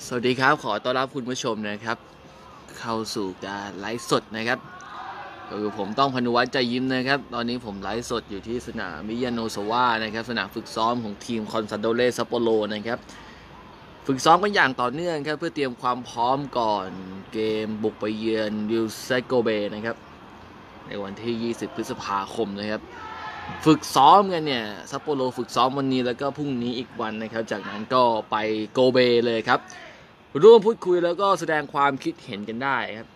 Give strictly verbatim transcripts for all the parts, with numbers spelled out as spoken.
สวัสดีครับขอต้อนรับคุณผู้ชมนะครับเข้าสู่การไลฟ์สดนะครับก็คือผมต้องพนุวัฒน์ใจยิ้มนะครับตอนนี้ผมไลฟ์สดอยู่ที่สนามมิยาโนซาวะนะครับสนามฝึกซ้อมของทีมคอนซาโดเรซัปโปโรนะครับฝึกซ้อมกันอย่างต่อเนื่องครับเพื่อเตรียมความพร้อมก่อนเกมบุกไปเยือนวิลเซโกเบนะครับในวันที่ยี่สิบพฤษภาคมนะครับฝึกซ้อมกันเนี่ยซัปโปโรฝึกซ้อมวันนี้แล้วก็พรุ่งนี้อีกวันนะครับจากนั้นก็ไปโกเบเลยครับร่วมพูดคุยแล้วก็แสดงความคิดเห็นกันได้ครับ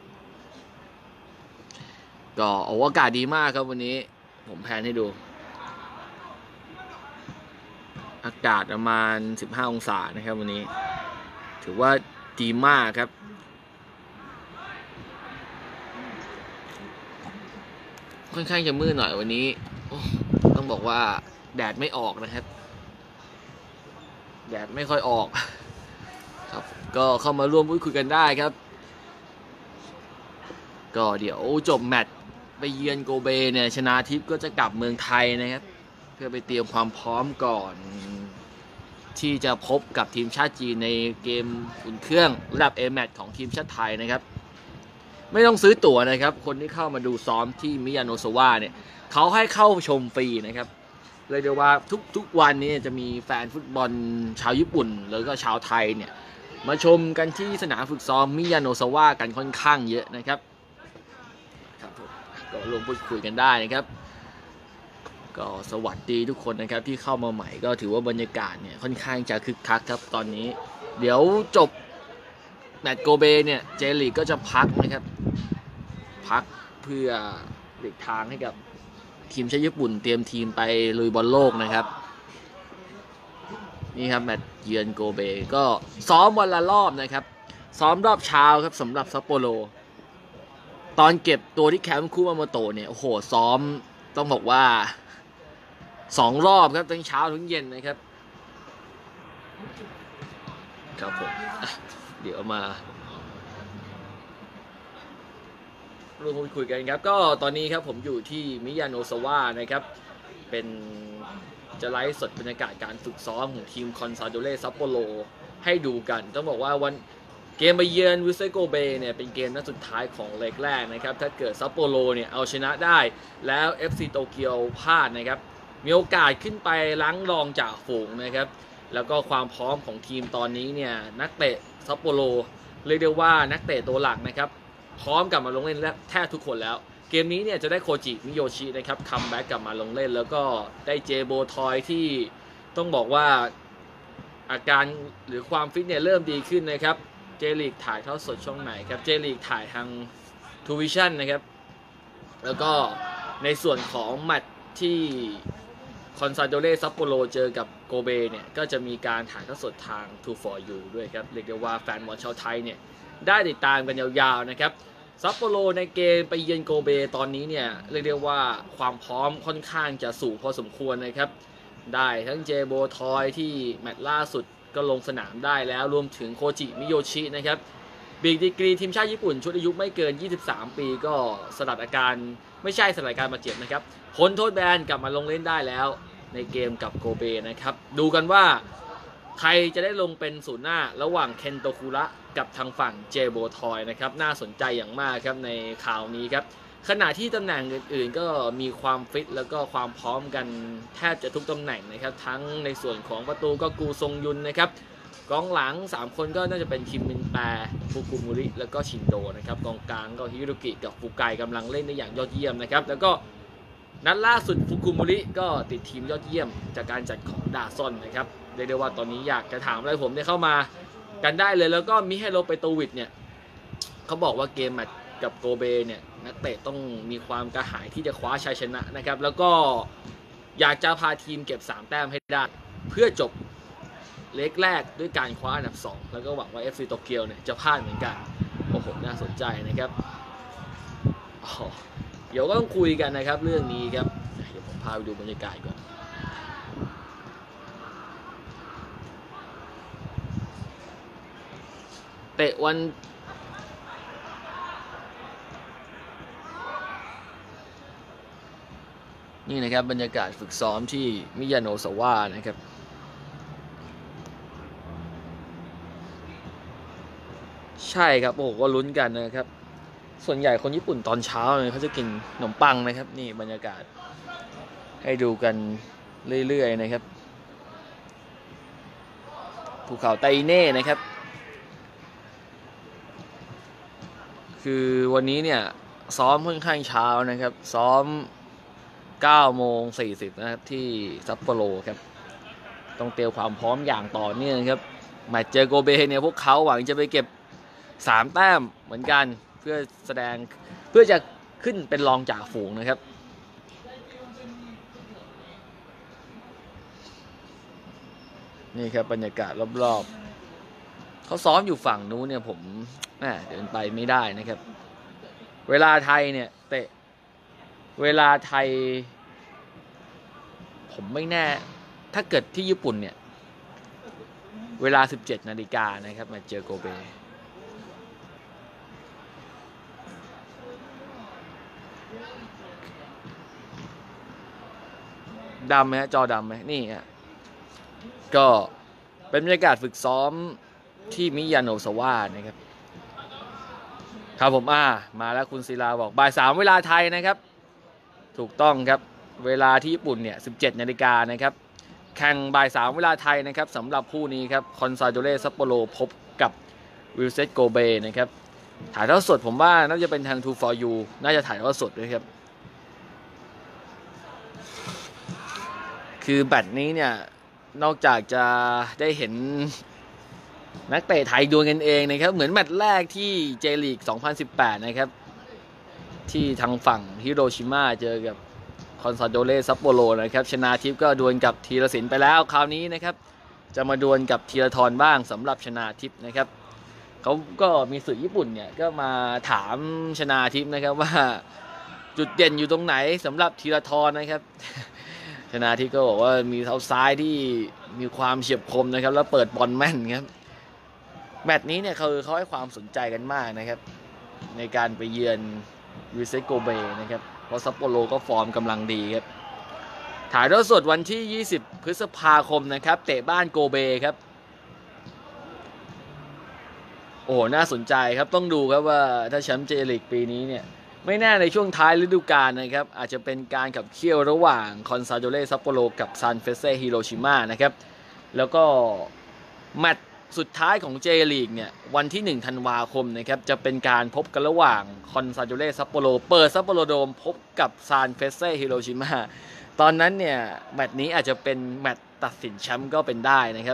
ก็โอ้อากาศดีมากครับวันนี้ผมแพนให้ดูอากาศประมาณสิบห้าองศานะครับวันนี้ถือว่าดีมากครับค่อนข้างจะมืดหน่อยวันนี้ต้องบอกว่าแดดไม่ออกนะครับแดดไม่ค่อยออกครับก็เข้ามาร่วมพูดคุยกันได้ครับก็เดี๋ยวจบแมตช์ไปเยือนโกเบเนี่ยชนะทิพย์ก็จะกลับเมืองไทยนะครับเพื่อไปเตรียมความพร้อมก่อนที่จะพบกับทีมชาติจีนในเกมอุ่นเครื่องระดับ A แมตช์ของทีมชาติไทยนะครับไม่ต้องซื้อตั๋วนะครับคนที่เข้ามาดูซ้อมที่มิยาโนซาวะเนี่ยเขาให้เข้าชมฟรีนะครับเลยเดี๋ยวว่าทุกๆวันนี้จะมีแฟนฟุตบอลชาวญี่ปุ่นแล้วก็ชาวไทยเนี่ยมาชมกันที่สนามฝึกซ้อมมิยาโนซาวะกันค่อนข้างเยอะนะครับครับผมก็รวมพูดคุยกันได้นะครับก็สวัสดีทุกคนนะครับที่เข้ามาใหม่ก็ถือว่าบรรยากาศเนี่ยค่อนข้างจะคึกคักครับตอนนี้เดี๋ยวจบแมตช์โกเบเนี่ยเจลีกก็จะพักนะครับพักเพื่อหลีกทางให้กับทีมชาติญี่ปุ่นเตรียมทีมไปลุยบอลโลกนะครับนี่ครับแมตช์เยือนโกเบก็ซ้อมวันละรอบนะครับซ้อมรอบเช้าครับสำหรับซัปโปโรตอนเก็บตัวที่แคมป์คุมาโมโตะเนี่ยโอ้โหซ้อมต้องบอกว่าสองรอบครับทั้งเช้าทั้งเย็นนะครับครับผมเดี๋ยวมาร่วมคุยกันครับก็ตอนนี้ครับผมอยู่ที่มิยาโนซาวะนะครับเป็นจะไลฟ์สดบรรยากาศการฝึกซ้อมของทีมคอนซาโดเรซัปโปโรให้ดูกันต้องบอกว่าวันเกมไปเยือนวิลเซโกเบเนี่ยเป็นเกมนัดสุดท้ายของเล็กแรกนะครับถ้าเกิดซัปโปโรเนี่ยเอาชนะได้แล้ว เอฟ ซี โตเกียวพลาดนะครับมีโอกาสขึ้นไปล้างรองจ่าฝูงนะครับแล้วก็ความพร้อมของทีมตอนนี้เนี่ยนักเตะซัปโปโรเรียกได้ว่านักเตะตัวหลักนะครับพร้อมกลับมาลงเล่นแทบทุกคนแล้วเกมนี้เนี่ยจะได้โคจิมิโยชินะครับคัมแบ็กกลับมาลงเล่นแล้วก็ได้เจโบทอยที่ต้องบอกว่าอาการหรือความฟิตเนี่ยเริ่มดีขึ้นนะครับเจลีกถ่ายทอดสดช่องไหนครับเจลีกถ่ายทางทูวิชั่นนะครับแล้วก็ในส่วนของแมตช์ที่คอนซาโดเรซัปโปโรเจอกับโกเบเนี่ยก็จะมีการถ่ายทอดสดทาง ทู ฟอร์ ยู ด้วยครับเรียกได้ว่าแฟนบอลชาวไทยเนี่ยได้ติดตามกันยาวๆนะครับซัปโปโรในเกมไปเยือนโกเบตอนนี้เนี่ยเรียกได้ว่าความพร้อมค่อนข้างจะสูงพอสมควรนะครับได้ทั้งเจโบทอยที่แมตช์ล่าสุดก็ลงสนามได้แล้วรวมถึงโคจิมิโยชินะครับบีกดีกรีทีมชาติญี่ปุ่นชุดอายุไม่เกินยี่สิบสามปีก็สลัดอาการไม่ใช่สลัดอาการบาดเจ็บนะครับพ้นโทษแบนกลับมาลงเล่นได้แล้วในเกมกับโกเบนะครับดูกันว่าใครจะได้ลงเป็นศูนย์หน้าระหว่างเคนโตคุระกับทางฝั่งเจโบทอยนะครับน่าสนใจอย่างมากครับในข่าวนี้ครับขณะที่ตำแหน่งอื่นๆก็มีความฟิตแล้วก็ความพร้อมกันแทบจะทุกตำแหน่งนะครับทั้งในส่วนของประตูก็กูซงยุนนะครับกองหลังสามคนก็น่าจะเป็นคิมมินแปฟุกุมุริแล้วก็ชินโดนะครับกองกลางก็ฮิโรกิกับฟุไกกำลังเล่นได้อย่างยอดเยี่ยมนะครับแล้วก็นัดล่าสุดฟุกุมุริก็ติดทีมยอดเยี่ยมจากการจัดของดาซอนนะครับเรียกได้ว่าตอนนี้อยากจะถามอะไรผมเนี่ยเข้ามากันได้เลยแล้วก็มิเฮโลเปโตวิชเนี่ยเขาบอกว่าเกมแมตช์กับโกเบเนี่ยนักเตะต้องมีความกระหายที่จะคว้าชัยชนะนะครับแล้วก็อยากจะพาทีมเก็บสามแต้มให้ได้เพื่อจบเล็กแรกด้วยการคว้าอันดับสองแล้วก็หวังว่า เอฟ ซี โตเกียวเนี่ยจะพลาดเหมือนกันโอ้โหน่าสนใจนะครับเดี๋ยวก็ต้องคุยกันนะครับเรื่องนี้ครับเดี๋ยวผมพาไปดูบรรยากาศก่อนเตะวันนี่นะครับบรรยากาศฝึกซ้อมที่มิยาโนซาวะนะครับใช่ครับโอ้ก็ลุ้นกันนะครับส่วนใหญ่คนญี่ปุ่นตอนเช้าเนี่ยเขาจะกินขนมปังนะครับนี่บรรยากาศให้ดูกันเรื่อยๆนะครับภูเขาไตเน่นะครับคือวันนี้เนี่ยซ้อมค่อนข้างเช้านะครับซ้อมเก้าโมงสี่สิบนะครับที่ซัปโปโรครับต้องเตรียมความพร้อมอย่างต่อเนื่องครับแมตช์เจอโกเบเนี่ยพวกเขาหวังจะไปเก็บสามแต้มเหมือนกันเพื่อแสดงเพื่อจะขึ้นเป็นรองจ่าฝูงนะครับนี่ครับบรรยากาศรอบๆเขาซ้อมอยู่ฝั่งนู้นเนี่ยผมเดินไปไม่ได้นะครับเวลาไทยเนี่ยเตะเวลาไทยผมไม่แน่ถ้าเกิดที่ญี่ปุ่นเนี่ยเวลา สิบเจ็ดนาฬิกานะครับมาเจอโกเบดำไหมฮะจอดำไหมนี่ฮะก็เป็นบรรยากาศฝึกซ้อมที่มิยาโนซาวะนะครับครับผมอ่ามาแล้วคุณศิลาบอกบ่ายสามเวลาไทยนะครับถูกต้องครับเวลาที่ญี่ปุ่นเนี่ย สิบเจ็ดนาฬิกานะครับแข่งบ่ายสามเวลาไทยนะครับสำหรับคู่นี้ครับคอนซาโดเรซัปโปโรพบกับวิลเซตโกเบนะครับถ่ายทอดสดผมว่าน่าจะเป็นทาง ทู ฟอร์ ยู น่าจะถ่ายทอดสดด้วยครับคือแบตนี้เนี่ยนอกจากจะได้เห็นนักเตะไทยดวลกันเองนะครับเหมือนแมตช์แรกที่เจลีกสองพันสิบแปดนะครับที่ทางฝั่งฮิโรชิมาเจอกับคอนซาโดเรซัปโปโรนะครับชนาทิพย์ก็ดวลกับธีรศิลป์ไปแล้วคราวนี้นะครับจะมาดวลกับธีรทรบ้างสำหรับชนาทิพย์นะครับเขาก็มีสื่อญี่ปุ่นเนี่ยก็มาถามชนาทิพย์นะครับว่าจุดเด่นอยู่ตรงไหนสำหรับธีรทรนะครับชนาทิพย์ก็บอกว่ามีเท้าซ้ายที่มีความเฉียบคมนะครับแล้วเปิดบอลแม่นครับแมตช์นี้เนี่ยเขาเขาให้ความสนใจกันมากนะครับในการไปเยือนวิเซโกเบนะครับเพราะซัปโปโรก็ฟอร์มกำลังดีครับถ่ายทอดสดวันที่ยี่สิบพฤษภาคมนะครับเตะบ้านโกเบครับโอ้น่าสนใจครับต้องดูครับว่าถ้าแชมป์เจลีกปีนี้เนี่ยไม่แน่ในช่วงท้ายฤดูกาลนะครับอาจจะเป็นการขับเคี่ยวระหว่างคอนซาโดเรซัปโปโรกับซานเฟเซ่ฮิโรชิมานะครับแล้วก็แมตช์สุดท้ายของเจลีกเนี่ยวันที่หนึ่งธันวาคมนะครับจะเป็นการพบกันระหว่างคอนซาโดเรซัปโปโรเปิดซัปโปโรโดมพบกับซานเฟเซ่ฮิโรชิมาตอนนั้นเนี่ยแมตช์นี้อาจจะเป็นแมตช์ตัดสินแชมป์ก็เป็นได้นะครับ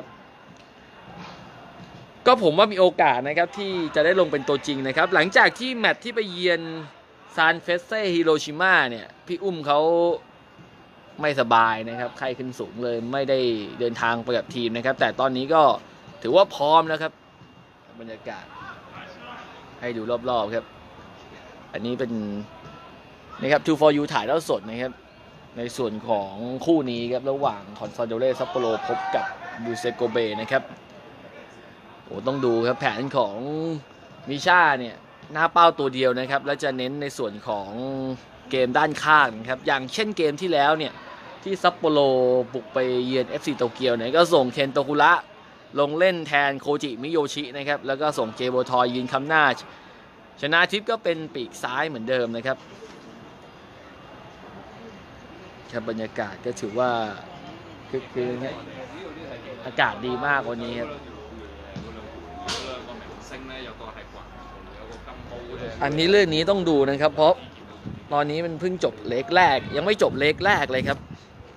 ก็ผมว่ามีโอกาสนะครับที่จะได้ลงเป็นตัวจริงนะครับหลังจากที่แมตช์ที่ไปเยือนซานเฟเซ่ฮิโรชิมาเนี่ยพี่อุ้มเขาไม่สบายนะครับไข้ขึ้นสูงเลยไม่ได้เดินทางไปกับทีมนะครับแต่ตอนนี้ก็ถือว่าพร้อมแล้วครับบรรยากาศให้ดูรอบๆครับอันนี้เป็นนะครับ ทู ฟอร์ ยู ถ่ายทอดสดนะครับในส่วนของคู่นี้ครับระหว่างคอนซาโดเรซัปโปโรพบกับวิเซโกเบนะครับโอ้ต้องดูครับแผนของมิชาเนี่ยหน้าเป้าตัวเดียวนะครับและจะเน้นในส่วนของเกมด้านข้างครับอย่างเช่นเกมที่แล้วเนี่ยที่ซัปโปโรบุกไปเยือน เอฟ ซี โตเกียวเนี่ยก็ส่งเคนโตคุระลงเล่นแทนโคจิมิโยชินะครับแล้วก็ส่งเจโบทอยยืนค้ำหน้าชนะทิพย์ก็เป็นปีกซ้ายเหมือนเดิมนะครับครับบรรยากาศก็ถือว่าคึกคืนครับอากาศดีมากวันนี้ครับอันนี้เรื่องนี้ต้องดูนะครับเพราะตอนนี้มันเพิ่งจบเลกแรกยังไม่จบเลกแรกเลยครับ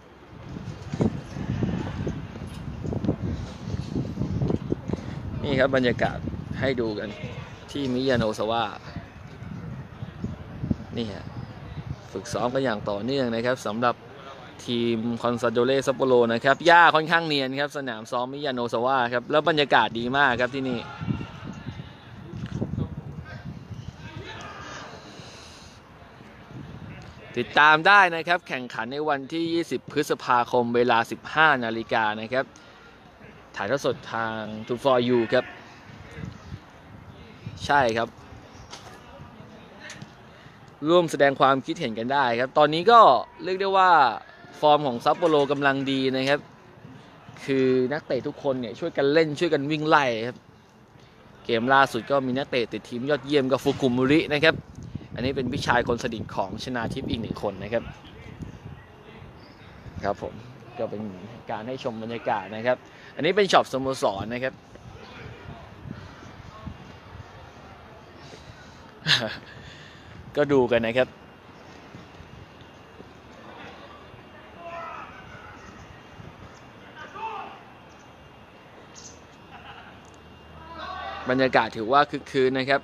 นี่ครับบรรยากาศให้ดูกันที่มิยาโนซาวะนี่ฮะฝึกซ้อมกันอย่างต่อเนื่องนะครับสำหรับทีมคอนซาโดเรซัปโปโรนะครับหญ้าค่อนข้างเนียนครับสนามซ้อมมิยาโนซาวะครับแล้วบรรยากาศดีมากครับที่นี่ติดตามได้นะครับแข่งขันในวันที่ยี่สิบพฤษภาคมเวลา สิบห้านาฬิกานะครับถ่ายทอดสดทาง ทู ฟอร์ ยู ครับใช่ครับร่วมแสดงความคิดเห็นกันได้ครับตอนนี้ก็เรียกได้ว่าฟอร์มของซัปโปโรกำลังดีนะครับคือนักเตะทุกคนเนี่ยช่วยกันเล่นช่วยกันวิ่งไล่ครับเกเกมล่าสุดก็มีนักเตะติดทีมยอดเยี่ยมก็ฟุกุมุรินะครับอันนี้เป็นพี่ชายคนสนิทของชนาทิพย์อีกหนึ่งคนนะครับครับผมก็เป็นการให้ชมบรรยากาศนะครับอันนี้เป็นช็อปสโมสรนะครับ ก็ดูกันนะครับบรรยากาศถือว่าคึกคืนนะครับ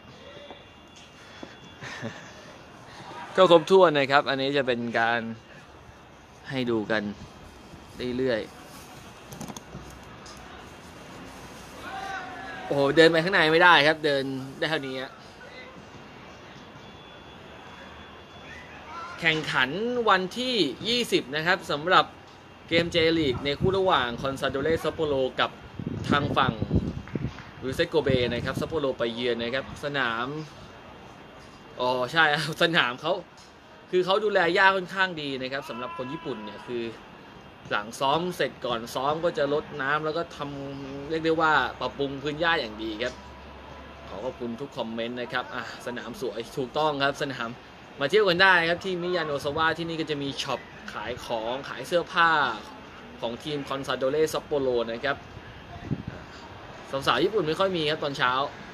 ก็ครบถ้วนนะครับอันนี้จะเป็นการให้ดูกันเรื่อยๆโอ้โหเดินไปข้างในไม่ได้ครับเดินได้เท่านี้แข่งขันวันที่ยี่สิบนะครับสำหรับเกมเจลีกในคู่ระหว่างคอนซาโดเรซัปโปโรกับทางฝั่งรูเซโกเบนะครับซัปโปโรไปเยือนนะครับสนามอ๋อใช่สนามเขาคือเขาดูแลหญ้าค่อนข้างดีนะครับสำหรับคนญี่ปุ่นเนี่ยคือหลังซ้อมเสร็จก่อนซ้อมก็จะลดน้ำแล้วก็ทำเรียกได้ว่าปรับปรุงพื้นหญ้าอย่างดีครับขอขอบคุณทุกคอมเมนต์นะครับอ่ะสนามสวยถูกต้องครับสนามมาเที่ยวกันได้ครับที่มิยาโนซาวะที่นี่ก็จะมีช็อปขายของขายเสื้อผ้าของทีมคอนซาโดเรซัปโปโรนะครับสาวๆญี่ปุ่นไม่ค่อยมีครับตอนเช้า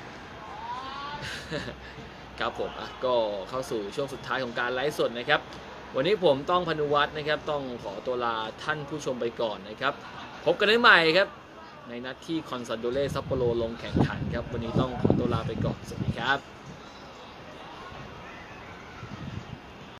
ครับผมอ่ะก็เข้าสู่ช่วงสุดท้ายของการไลฟ์สดนะครับวันนี้ผมต้องพนุวัฒน์นะครับต้องขอตัวลาท่านผู้ชมไปก่อนนะครับพบกันได้ใหม่ครับในนัดที่คอนซาโดเรซัปโปโรลงแข่งขันครับวันนี้ต้องขอตัวลาไปก่อนสวัสดีครับ